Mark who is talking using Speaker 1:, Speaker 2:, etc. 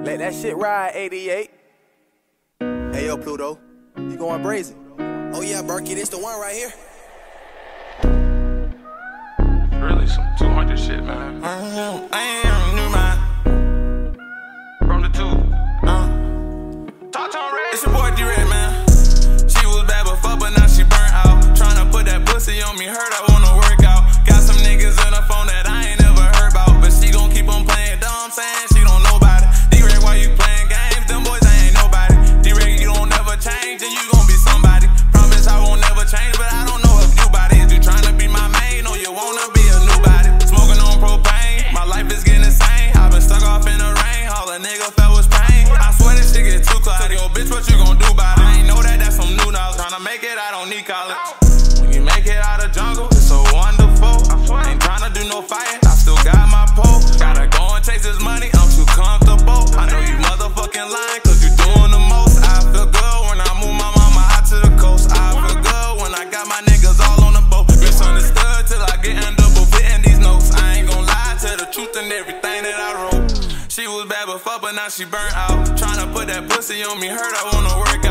Speaker 1: Let that shit ride, 88. Hey, yo, Pluto, you going brazen?
Speaker 2: Oh yeah, Berkey, this the one right here.
Speaker 3: Really some 200 shit, man.
Speaker 2: I am new man.
Speaker 3: From the two. Talk to him, Red.
Speaker 2: It's your boy Dwreck, man. She was bad before, but now she burnt out. Tryna put that pussy on me, heard I wanna work out. Got some niggas in her phone that I ain't never heard about, but she gon' keep on playing, dumb saying she don't know about it. Dwreck, why you playing games? Them boys ain't nobody. Dwreck, you don't never change, and you gon' be somebody. Promise I won't never change, but I don't know if you bout it. Is you tryna be my main, or you wanna be a new body? Smoking on propane, my life is getting insane. I've been stuck off in the rain, all a nigga felt was pain. I swear this shit get too cloudy. Yo, bitch, what you gon' do about it? I ain't know that, that's some new knowledge. Tryna make it, I don't need college. When you make it out of jungle, it's so wonderful. Ain't tryna do no fighting, I still got my pole. Gotta go and chase this money, I'm too comfortable. I know you motherfucking lying, cause you doing the most. I feel good when I move my mama out to the coast. I feel good when I got my niggas all on the boat. Misunderstood till I get in double fitting these notes. I ain't gon' lie, tell the truth in everything that I wrote. She was bad before, but now she burnt out. Tryna put that pussy on me, heard I wanna work out.